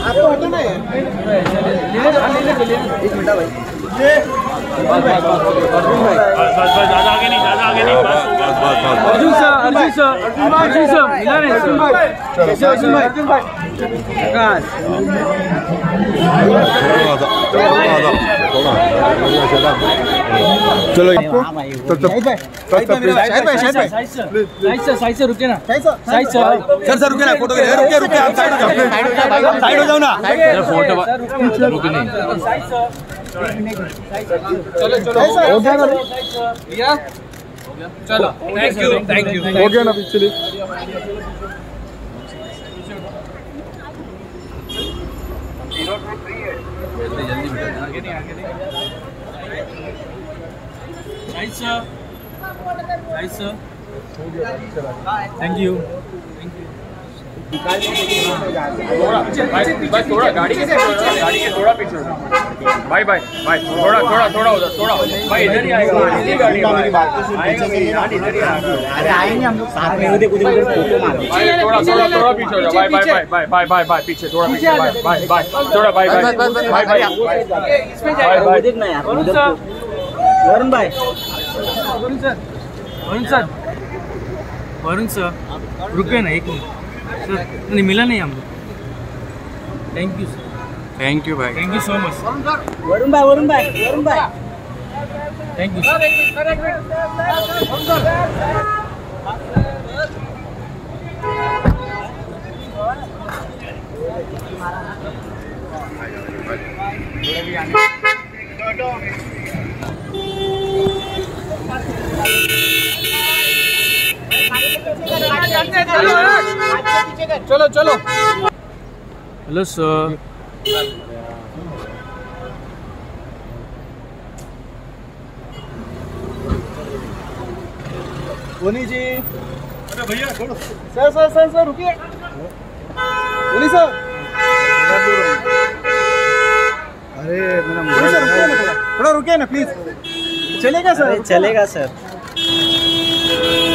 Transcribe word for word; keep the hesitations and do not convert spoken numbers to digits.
आपको हटना है। एक मिनट भाई, ज्यादा आगे नहीं, ज्यादा आगे नहीं, बस बस बस। Arjun sir, Arjun sir, Arjun sir, मिला नहीं सर। अर्जुन भाई, अर्जुन भाई, प्रकाश। चलो शाहिद भाई, शाहिद सर, शाहिद सर रुके ना, शाहिद सर, सर सर रुके ना, फोटो रुके रुके रुके आप साइड हो जाओ, साइड हो जाओ ना, फोटो रुके नहीं। चलो चलो हो गया ना भैया, चलो थैंक यू थैंक यू हो गया ना पिछले। जल्दी बेटा, आगे नहीं आगे नहीं। Shahid sir, Shahid sir, thank you thank you. थोड़ा भाई, थोड़ा गाड़ी के गाड़ी के थोड़ा पीछे भाई भाई भाई थोड़ा थोड़ा थोड़ा उधर थोड़ा भाई, इधर ही आएगा इधर गाड़ी आएगा इधर ही आएगा। अरे आएंगे हम लोग साथ में, उधर उधर फोटो मारो भाई, थोड़ा थोड़ा थोड़ा पीछे हो जाओ भाई भाई भाई भाई भाई भाई भाई पीछे थोड़ा पीछे भाई भाई भाई थोड़ा भाई भाई भाई भाई इसमें जाएगा, देखना यार। वरुण सर, वरुण भाई, Varun sir, Varun sir, Varun sir रुके ना एक मिनट सर, नहीं मिला नहीं हम लोग। Thank you sir, thank you भाई, thank you so much. Varun भाई, वरुण भाई, वरुण भाई, थैंक यू सर। चलो चलो। हेलो सर, बोनी जी, अरे भैया छोड़ो, सर सर सर सर रुकिए, बोनी सर, अरे मेरा सर रुकिए ना, थोड़ा रुकिए ना प्लीज। चलेगा सर, चलेगा सर।